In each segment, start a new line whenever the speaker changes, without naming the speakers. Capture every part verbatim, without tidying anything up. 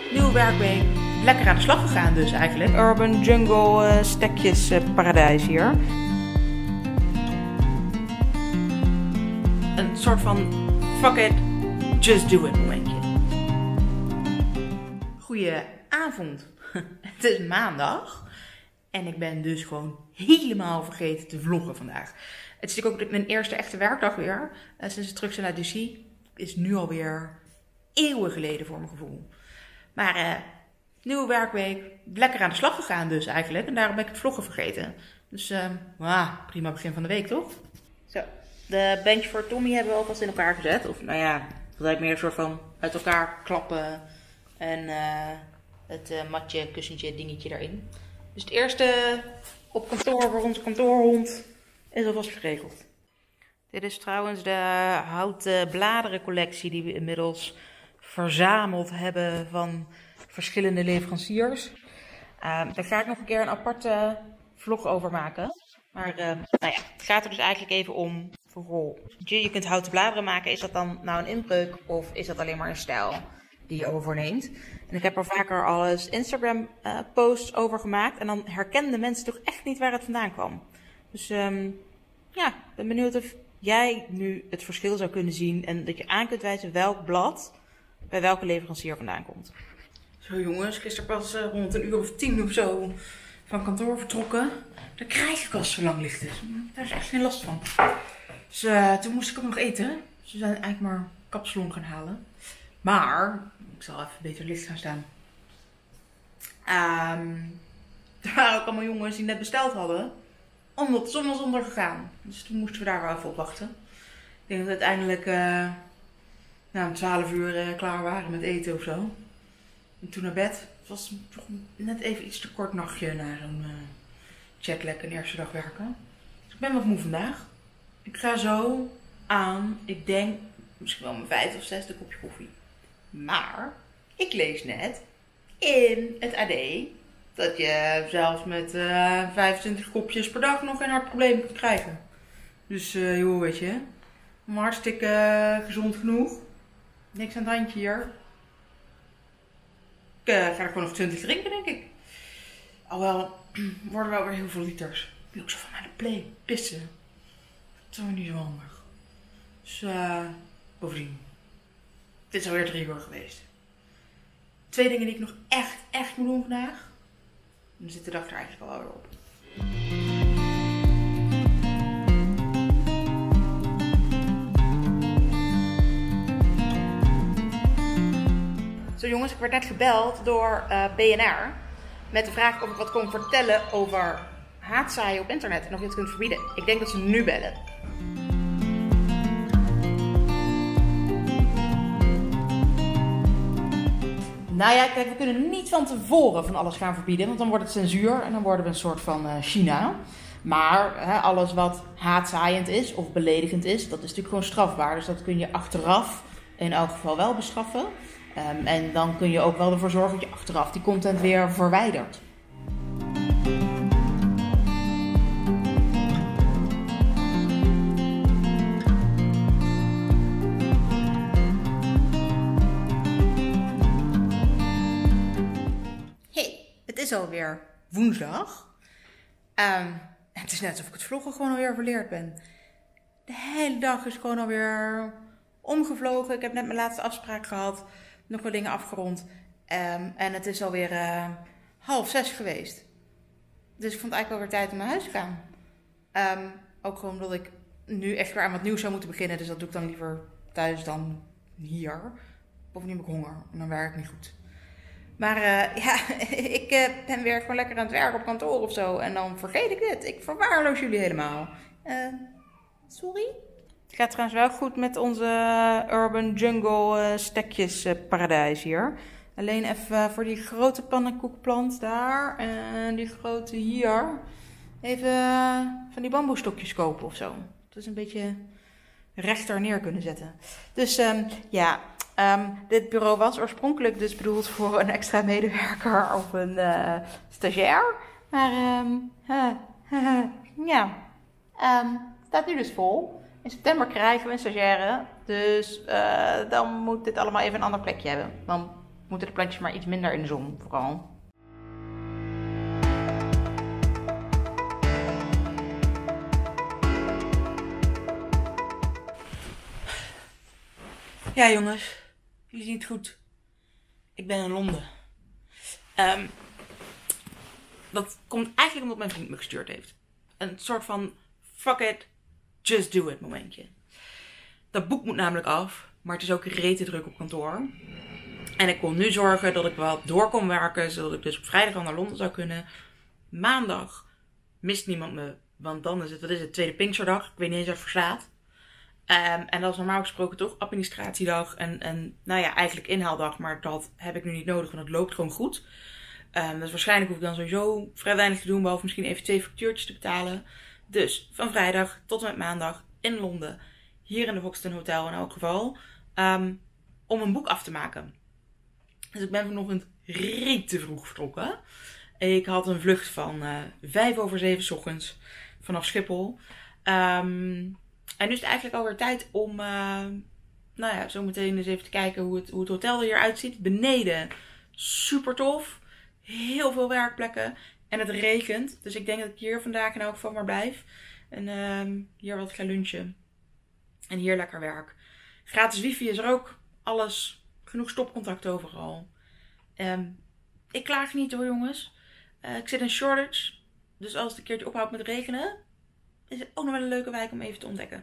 Nieuwe werkweek. Lekker aan de slag gegaan dus eigenlijk. Urban Jungle uh, stekjes uh, paradijs hier. Een soort van fuck it, just do it momentje. Goedenavond. Het is maandag. En ik ben dus gewoon helemaal vergeten te vloggen vandaag. Het is natuurlijk ook mijn eerste echte werkdag weer. Uh, sinds we terug zijn naar D C. Is nu alweer eeuwen geleden voor mijn gevoel. Maar uh, nieuwe werkweek. Lekker aan de slag gegaan dus eigenlijk. En daarom ben ik het vloggen vergeten. Dus uh, ah, prima begin van de week toch? Zo, de bench voor Tommy hebben we alvast in elkaar gezet. Of nou ja, dat is eigenlijk meer een soort van uit elkaar klappen. En uh, het uh, matje, kussentje, dingetje daarin. Dus het eerste op kantoor voor onze kantoorhond is alvast geregeld. Dit is trouwens de houten bladerencollectie die we inmiddels verzameld hebben van verschillende leveranciers. Uh, daar ga ik nog een keer een aparte vlog over maken. Maar uh, nou ja, het gaat er dus eigenlijk even om. Vooral, je kunt houten bladeren maken. Is dat dan nou een inbreuk of is dat alleen maar een stijl die je overneemt? En ik heb er vaker al eens Instagram uh, posts over gemaakt. En dan herkenden mensen toch echt niet waar het vandaan kwam. Dus um, ja, ik ben benieuwd of jij nu het verschil zou kunnen zien. En dat je aan kunt wijzen welk blad bij welke leverancier vandaan komt. Zo jongens, gisteren pas uh, rond een uur of tien of zo van kantoor vertrokken. De krijgenkast zo lang ligt dus. Daar is echt geen last van. Dus uh, toen moest ik ook nog eten. Dus we zijn eigenlijk maar kapsalon gaan halen. Maar, ik zal even beter licht gaan staan. Um, er waren ook allemaal jongens die net besteld hadden. Omdat de zon was ondergegaan. Dus toen moesten we daar wel even op wachten. Ik denk dat we uiteindelijk uh, nou, om twaalf uur uh, klaar waren met eten of zo. En toen naar bed. Het was toch net even iets te kort nachtje na zo'n uh, jetlag en eerste dag werken. Dus ik ben wat moe vandaag. Ik ga zo aan, ik denk misschien wel mijn vijfde of zesde kopje koffie. Maar ik lees net in het A D dat je zelfs met uh, vijfentwintig kopjes per dag nog geen hartprobleem kunt krijgen. Dus uh, joh, weet je, maar hartstikke uh, gezond genoeg. Niks aan het handje hier. Ik uh, ga er gewoon nog twintig drinken, denk ik. Alhoewel, worden wel weer heel veel liters. Ik wil ook zo van naar de play, pissen. Dat is wel niet zo handig. Dus uh, bovendien. Dit is alweer drie uur geweest. Twee dingen die ik nog echt, echt moet doen vandaag. En dan zit de dag er eigenlijk al weer op. Zo jongens, ik werd net gebeld door uh, B N R. Met de vraag of ik wat kon vertellen over haatzaaien op internet. En of je het kunt verbieden. Ik denk dat ze nu bellen. Nou ja, kijk, we kunnen niet van tevoren van alles gaan verbieden, want dan wordt het censuur en dan worden we een soort van uh, China. Maar hè, alles wat haatzaaiend is of beledigend is, dat is natuurlijk gewoon strafbaar. Dus dat kun je achteraf in elk geval wel bestraffen. Um, en dan kun je ook wel ervoor zorgen dat je achteraf die content weer verwijdert. Het is alweer woensdag. Um, het is net alsof ik het vloggen gewoon alweer verleerd ben. De hele dag is gewoon alweer omgevlogen. Ik heb net mijn laatste afspraak gehad. Nog wat dingen afgerond. Um, en het is alweer uh, half zes geweest. Dus ik vond het eigenlijk wel weer tijd om naar huis te gaan. Um, ook gewoon omdat ik nu echt weer aan wat nieuws zou moeten beginnen. Dus dat doe ik dan liever thuis dan hier. Bovendien heb ik honger. En dan werk ik niet goed. Maar uh, ja, ik uh, ben weer gewoon lekker aan het werk op kantoor of zo. En dan vergeet ik dit. Ik verwaarloos jullie helemaal. Uh, sorry? Het gaat trouwens wel goed met onze Urban Jungle uh, stekjes uh, paradijs hier. Alleen even uh, voor die grote pannenkoekplant daar. En die grote hier. Even uh, van die bamboestokjes kopen of zo. Dat is een beetje rechter neer kunnen zetten. Dus um, ja... Um, dit bureau was oorspronkelijk dus bedoeld voor een extra medewerker of een uh, stagiair. Maar um, uh, uh, ja, um, staat nu dus vol. In september krijgen we een stagiaire. Dus uh, dan moet dit allemaal even een ander plekje hebben. Want moeten de plantjes maar iets minder in de zon, vooral. Ja jongens, jullie zien het goed. Ik ben in Londen. Um, dat komt eigenlijk omdat mijn vriend me gestuurd heeft. Een soort van fuck it, just do it momentje. Dat boek moet namelijk af, maar het is ook rete druk op kantoor. En ik kon nu zorgen dat ik wat door kon werken, zodat ik dus op vrijdag al naar Londen zou kunnen. Maandag mist niemand me, want dan is het, wat is het, tweede Pinksterdag. Ik weet niet eens of het verstaat. Um, en dat is normaal gesproken toch administratiedag en, en nou ja, eigenlijk inhaaldag. Maar dat heb ik nu niet nodig, want het loopt gewoon goed. Um, dus waarschijnlijk hoef ik dan sowieso vrij weinig te doen, behalve misschien even twee factuurtjes te betalen. Dus van vrijdag tot en met maandag in Londen, hier in de Hoxton Hotel in elk geval, um, om een boek af te maken. Dus ik ben vanochtend rete vroeg vertrokken. Ik had een vlucht van uh, vijf over zeven 's ochtends vanaf Schiphol. Um, En nu is het eigenlijk alweer tijd om, uh, nou ja, zo meteen eens even te kijken hoe het, hoe het hotel er hier uitziet. Beneden, super tof. Heel veel werkplekken. En het regent. Dus ik denk dat ik hier vandaag in elk geval maar blijf. En uh, hier wat ga lunchen. En hier lekker werk. Gratis wifi is er ook. Alles. Genoeg stopcontact overal. Um, ik klaag niet hoor jongens. Uh, ik zit in Shoreditch. Dus als het een keertje ophoudt met regenen, is het ook nog wel een leuke wijk om even te ontdekken.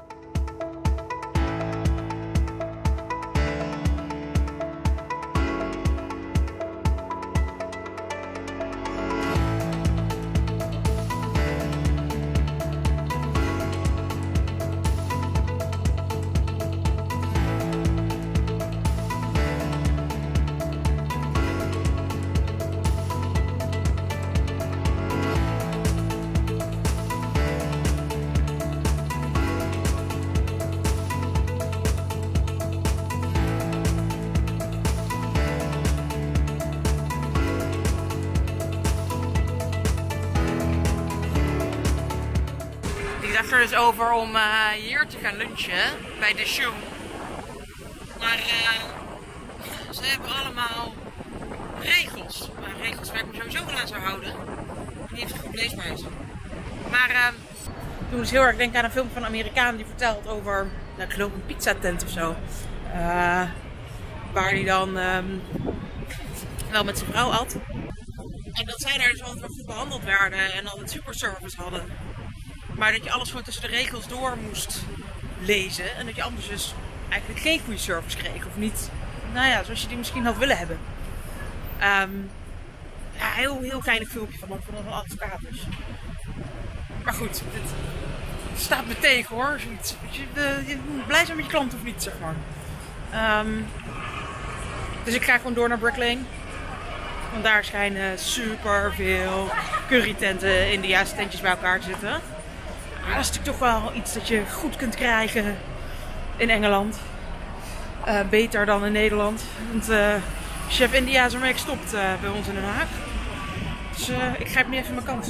Ik dacht er dus over om uh, hier te gaan lunchen bij de show. Maar uh, ze hebben allemaal regels. Maar regels waar ik me sowieso wel aan zou houden. Die heeft het goed leesbaar is. Maar uh, ik doe dus heel erg denken aan een film van een Amerikaan die vertelt over, nou, ik geloof een pizzatent of zo. Uh, waar hij dan um, wel met zijn vrouw at. En dat zij daar dus altijd goed behandeld werden en altijd superservice hadden. Maar dat je alles gewoon tussen de regels door moest lezen. En dat je anders dus eigenlijk geen goede service kreeg. Of niet, nou ja, zoals je die misschien had willen hebben. Um, ja, heel, heel geinig filmpje van, van een advocaat dus. Maar goed, dit staat me tegen hoor. Zoiets. Je, de, je moet blij zijn met je klant of niet, zeg maar. Um, dus ik ga gewoon door naar Brick Lane. Want daar schijnen super veel currytenten, Indiaanse tentjes bij elkaar te zitten. Maar dat is natuurlijk toch wel iets dat je goed kunt krijgen in Engeland. Uh, beter dan in Nederland. Want uh, chef India is ermee gestopt uh, bij ons in Den Haag. Dus uh, ik grijp nu even mijn kans.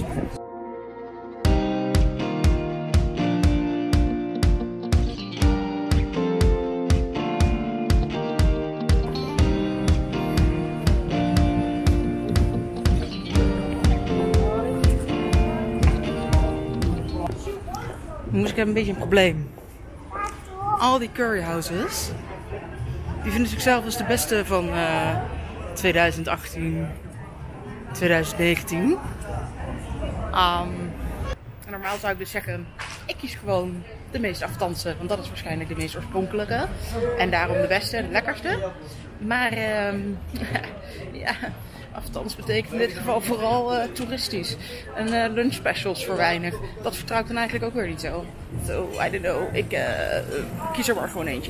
Jongens, ik heb een beetje een probleem. Al die curryhouses, die vinden zichzelf als de beste van uh, twintig achttien, twintig negentien. Um, normaal zou ik dus zeggen, ik kies gewoon de meest afstandse, want dat is waarschijnlijk de meest oorspronkelijke. En daarom de beste en de lekkerste. Maar um, ja, afstands betekent in dit geval vooral uh, toeristisch. En uh, lunch specials voor weinig. Dat vertrouw ik dan eigenlijk ook weer niet zo. So, I don't know. Ik uh, kies er maar gewoon eentje.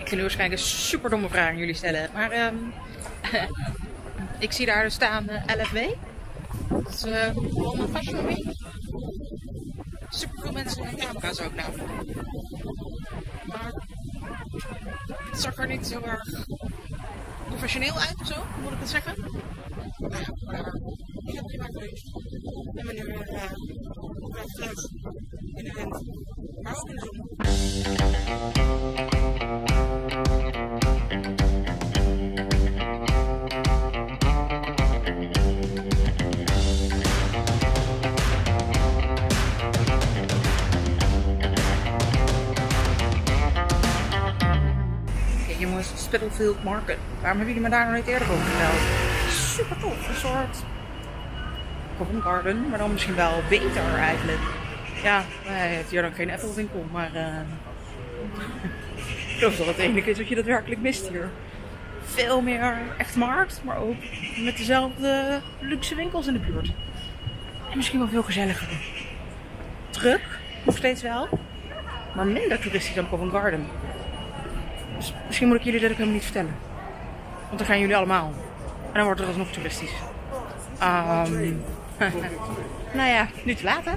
Ik ga nu waarschijnlijk een super domme vraag aan jullie stellen. Maar um, ik zie daar staan uh, L F W. Dat is uh, London Fashion Week. Super veel mensen en camera's ook nou. Maar het zag er niet zo erg professioneel uit of zo, moet ik het zeggen. Nou ja, maar ik heb geen geweest. Ik ben nu weer uh, terug in de wind. Maar ook in de zon. Jongens, Spitalfield Market. Waarom hebben jullie me daar nog niet eerder over verteld? Super tof, een soort Covent Garden, maar dan misschien wel beter eigenlijk. Ja, hij heeft hier dan geen Apple winkel, maar uh, ik geloof dat het enige is wat je daadwerkelijk mist hier. Veel meer echt markt, maar ook met dezelfde luxe winkels in de buurt. En misschien wel veel gezelliger. Druk, nog steeds wel, maar minder toeristisch dan Covent Garden. Dus misschien moet ik jullie dat ook helemaal niet vertellen. Want dan gaan jullie allemaal. En dan wordt het alsnog toeristisch. Um, nou ja, nu te laat hè.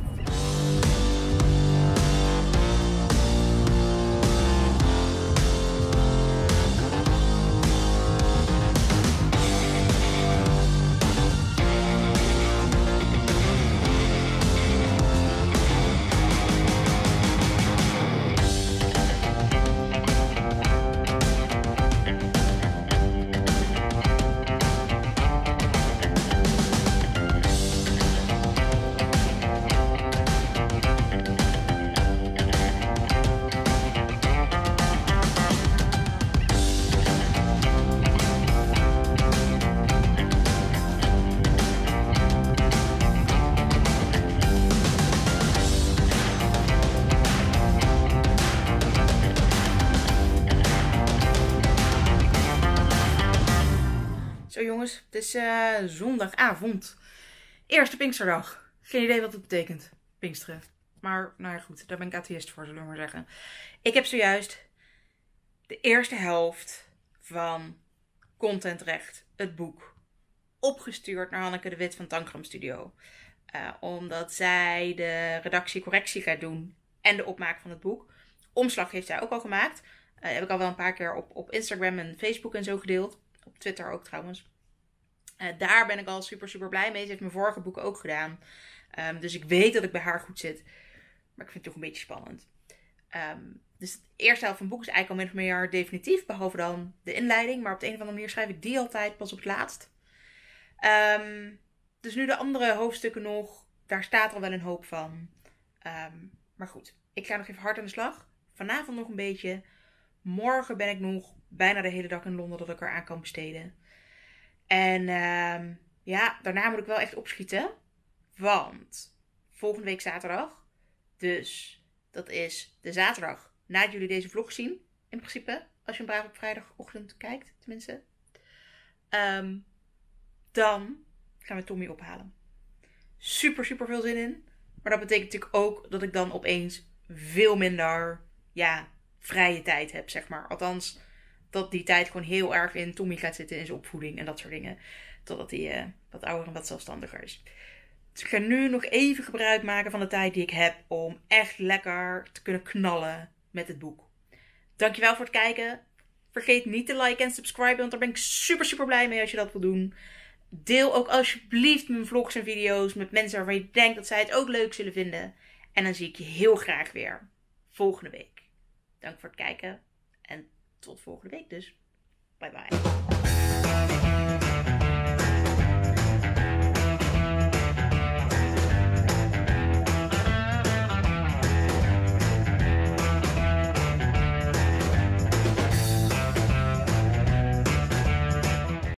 Zo jongens, het is uh, zondagavond. Eerste Pinksterdag. Geen idee wat het betekent, Pinksteren. Maar nou ja goed, daar ben ik atheïst voor, zullen we maar zeggen. Ik heb zojuist de eerste helft van Contentrecht, het boek, opgestuurd naar Hanneke de Wit van Tangram Studio. Uh, omdat zij de redactie-correctie gaat doen en de opmaak van het boek. Omslag heeft zij ook al gemaakt. Uh, heb ik al wel een paar keer op, op Instagram en Facebook en zo gedeeld. Op Twitter ook trouwens. Uh, daar ben ik al super super blij mee. Ze heeft mijn vorige boek ook gedaan. Um, dus ik weet dat ik bij haar goed zit. Maar ik vind het toch een beetje spannend. Um, dus de eerste helft van het boek is eigenlijk al min of meer definitief. Behalve dan de inleiding. Maar op de een of andere manier schrijf ik die altijd pas op het laatst. Um, dus nu de andere hoofdstukken nog. Daar staat er wel een hoop van. Um, maar goed. Ik ga nog even hard aan de slag. Vanavond nog een beetje. Morgen ben ik nog bijna de hele dag in Londen dat ik er aan kan besteden. En uh, ja, daarna moet ik wel echt opschieten. Want volgende week zaterdag. Dus dat is de zaterdag nadat jullie deze vlog zien. In principe. Als je hem braaf op vrijdagochtend kijkt. Tenminste. Um, dan gaan we Tommy ophalen. Super super veel zin in. Maar dat betekent natuurlijk ook dat ik dan opeens veel minder... ja, vrije tijd heb, zeg maar. Althans, dat die tijd gewoon heel erg in Tommy gaat zitten in zijn opvoeding en dat soort dingen. Totdat hij uh, wat ouder en wat zelfstandiger is. Dus ik ga nu nog even gebruik maken van de tijd die ik heb om echt lekker te kunnen knallen met het boek. Dankjewel voor het kijken. Vergeet niet te liken en subscriben, want daar ben ik super super blij mee als je dat wil doen. Deel ook alsjeblieft mijn vlogs en video's met mensen waarvan je denkt dat zij het ook leuk zullen vinden. En dan zie ik je heel graag weer volgende week. Dank voor het kijken en tot volgende week dus. Bye bye.